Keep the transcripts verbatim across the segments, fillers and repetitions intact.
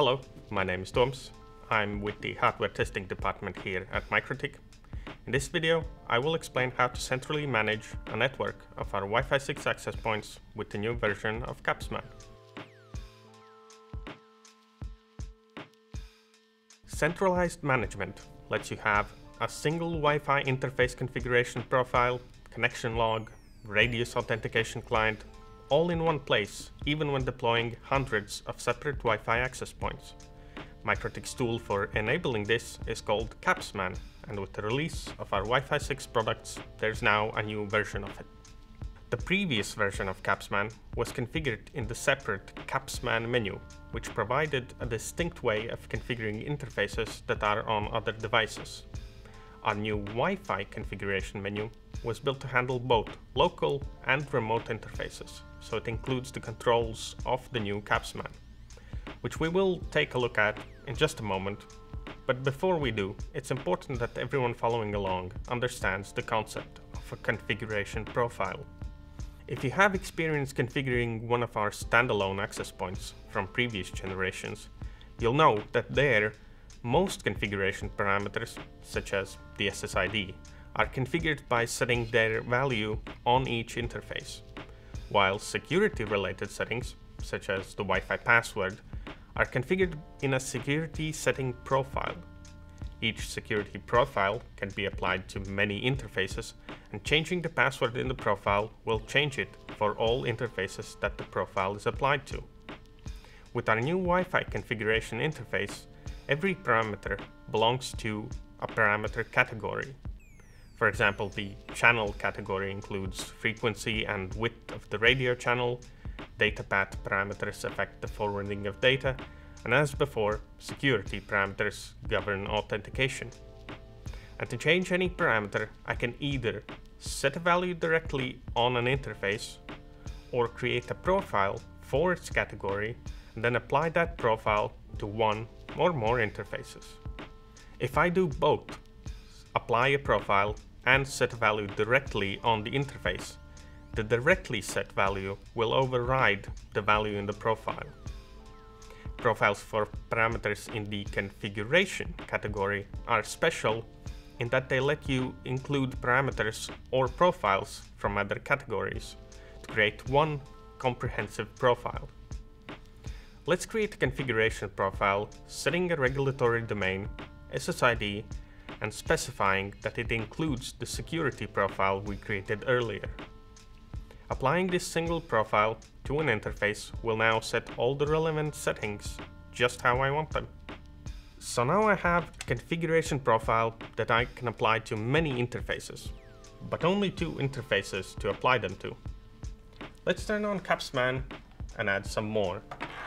Hello, my name is Toms. I'm with the hardware testing department here at MikroTik. In this video, I will explain how to centrally manage a network of our Wi Fi six access points with the new version of CAPsMAN. Centralized management lets you have a single Wi-Fi interface configuration profile, connection log, radius authentication client, all in one place, even when deploying hundreds of separate Wi-Fi access points. MikroTik's tool for enabling this is called CAPsMAN, and with the release of our Wi Fi six products, there's now a new version of it. The previous version of CAPsMAN was configured in the separate CAPsMAN menu, which provided a distinct way of configuring interfaces that are on other devices. Our new Wi-Fi configuration menu was built to handle both local and remote interfaces, so it includes the controls of the new CAPsMAN, which we will take a look at in just a moment. But before we do, it's important that everyone following along understands the concept of a configuration profile. If you have experience configuring one of our standalone access points from previous generations, you'll know that there, most configuration parameters, such as the S S I D, are configured by setting their value on each interface, while security-related settings, such as the Wi-Fi password, are configured in a security setting profile. Each security profile can be applied to many interfaces, and changing the password in the profile will change it for all interfaces that the profile is applied to. With our new Wi-Fi configuration interface, every parameter belongs to a parameter category. For example, the channel category includes frequency and width of the radio channel, data path parameters affect the forwarding of data, and as before, security parameters govern authentication. And to change any parameter, I can either set a value directly on an interface or create a profile for its category and then apply that profile to one or more interfaces. If I do both, apply a profile and set a value directly on the interface, the directly set value will override the value in the profile. Profiles for parameters in the configuration category are special in that they let you include parameters or profiles from other categories to create one comprehensive profile. Let's create a configuration profile setting a regulatory domain, S S I D, and specifying that it includes the security profile we created earlier. Applying this single profile to an interface will now set all the relevant settings just how I want them. So now I have a configuration profile that I can apply to many interfaces, but only two interfaces to apply them to. Let's turn on CAPsMAN and add some more.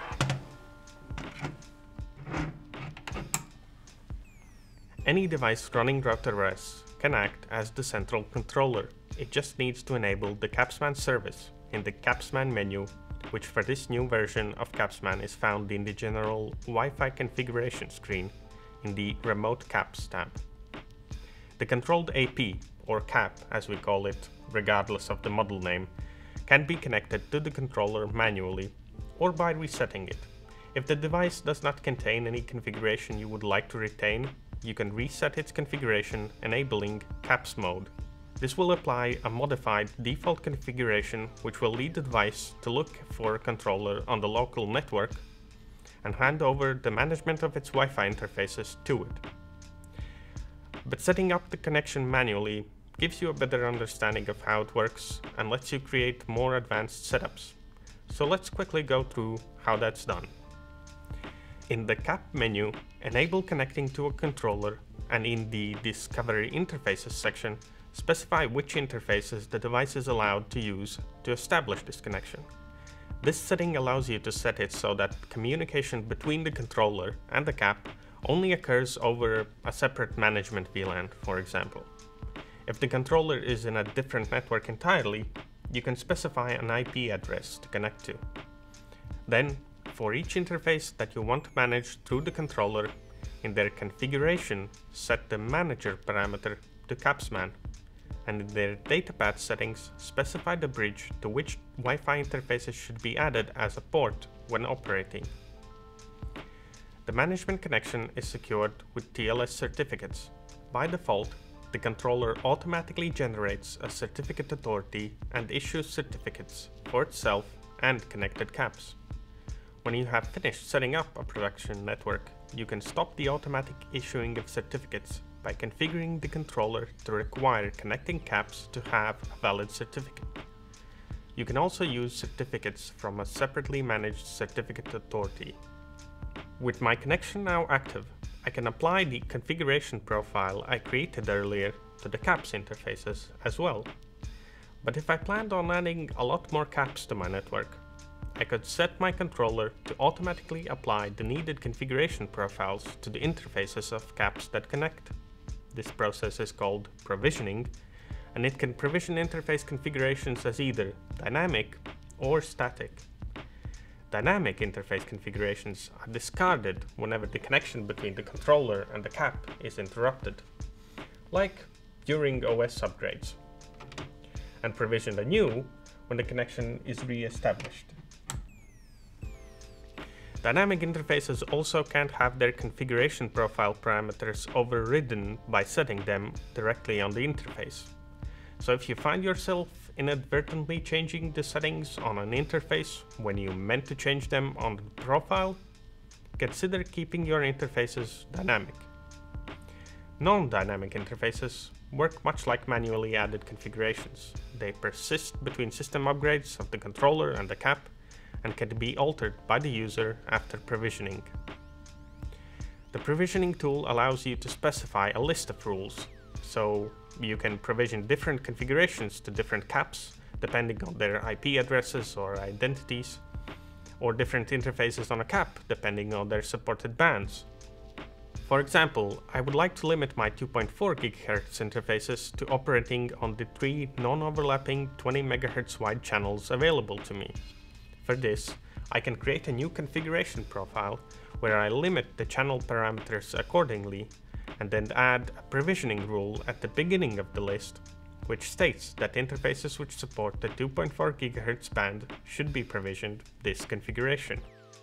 Any device running RouterOS can act as the central controller. It just needs to enable the CAPsMAN service in the CAPsMAN menu, which for this new version of CAPsMAN is found in the general Wi-Fi configuration screen in the Remote CAPs tab. The controlled A P, or CAP as we call it, regardless of the model name, can be connected to the controller manually or by resetting it. If the device does not contain any configuration you would like to retain, you can reset its configuration, enabling CAPs mode. This will apply a modified default configuration which will lead the device to look for a controller on the local network and hand over the management of its Wi-Fi interfaces to it. But setting up the connection manually gives you a better understanding of how it works and lets you create more advanced setups. So let's quickly go through how that's done. In the CAP menu, enable connecting to a controller, and in the Discovery Interfaces section, specify which interfaces the device is allowed to use to establish this connection. This setting allows you to set it so that communication between the controller and the CAP only occurs over a separate management V LAN, for example. If the controller is in a different network entirely, you can specify an I P address to connect to. Then, for each interface that you want to manage through the controller, in their configuration, set the manager parameter to CAPsMAN, and in their data path settings, specify the bridge to which Wi-Fi interfaces should be added as a port when operating. The management connection is secured with T L S certificates. By default, the controller automatically generates a certificate authority and issues certificates for itself and connected caps. When you have finished setting up a production network, you can stop the automatic issuing of certificates by configuring the controller to require connecting caps to have a valid certificate. You can also use certificates from a separately managed certificate authority. With my connection now active, I can apply the configuration profile I created earlier to the caps interfaces as well. But if I planned on adding a lot more caps to my network, I could set my controller to automatically apply the needed configuration profiles to the interfaces of caps that connect. This process is called provisioning, and it can provision interface configurations as either dynamic or static. Dynamic interface configurations are discarded whenever the connection between the controller and the cap is interrupted, like during O S upgrades, and provisioned anew when the connection is re-established. Dynamic interfaces also can't have their configuration profile parameters overridden by setting them directly on the interface. So if you find yourself inadvertently changing the settings on an interface when you meant to change them on the profile, consider keeping your interfaces dynamic. Non-dynamic interfaces work much like manually added configurations. They persist between system upgrades of the controller and the cap, and can be altered by the user after provisioning. The provisioning tool allows you to specify a list of rules, so you can provision different configurations to different caps depending on their I P addresses or identities, or different interfaces on a cap depending on their supported bands. For example, I would like to limit my two point four gigahertz interfaces to operating on the three non-overlapping twenty megahertz wide channels available to me. For this, I can create a new configuration profile where I limit the channel parameters accordingly, and then add a provisioning rule at the beginning of the list, which states that interfaces which support the two point four gigahertz band should be provisioned this configuration.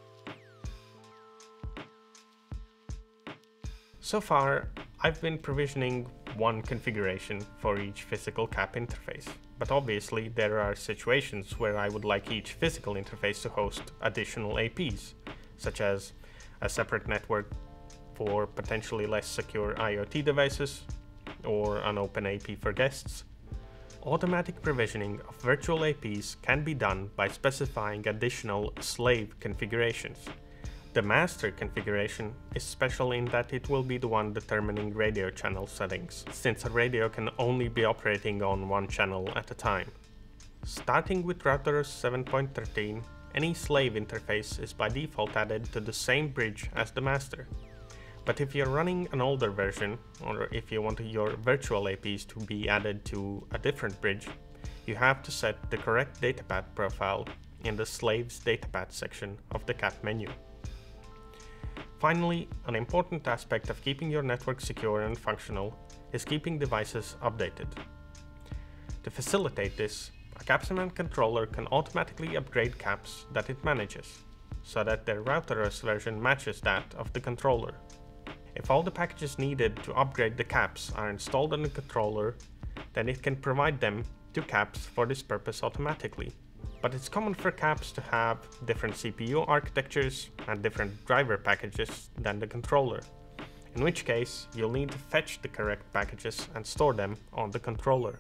So far, I've been provisioning one configuration for each physical cap interface, but obviously there are situations where I would like each physical interface to host additional A Ps, such as a separate network for potentially less secure IoT devices, or an open A P for guests. Automatic provisioning of virtual A Ps can be done by specifying additional slave configurations. The master configuration is special in that it will be the one determining radio channel settings, since a radio can only be operating on one channel at a time. Starting with router seven point thirteen, any slave interface is by default added to the same bridge as the master. But if you're running an older version, or if you want your virtual A Ps to be added to a different bridge, you have to set the correct datapath profile in the slaves datapath section of the cap menu. Finally, an important aspect of keeping your network secure and functional is keeping devices updated. To facilitate this, a CAPsMAN controller can automatically upgrade caps that it manages, so that their router O S version matches that of the controller. If all the packages needed to upgrade the caps are installed on the controller, then it can provide them to caps for this purpose automatically. But it's common for caps to have different C P U architectures and different driver packages than the controller, in which case you'll need to fetch the correct packages and store them on the controller.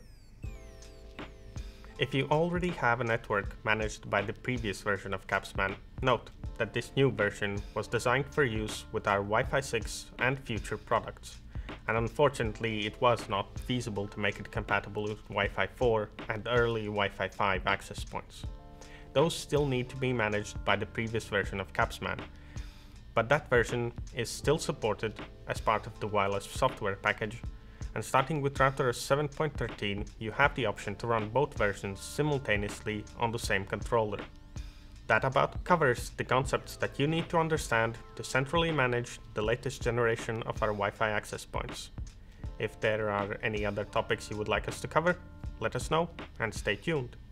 If you already have a network managed by the previous version of CAPsMAN, note that this new version was designed for use with our Wi-Fi six and future products, and unfortunately it was not feasible to make it compatible with Wi-Fi four and early Wi-Fi five access points. Those still need to be managed by the previous version of CAPsMAN, but that version is still supported as part of the wireless software package, and starting with router seven point thirteen you have the option to run both versions simultaneously on the same controller. That about covers the concepts that you need to understand to centrally manage the latest generation of our Wi-Fi access points. If there are any other topics you would like us to cover, let us know and stay tuned.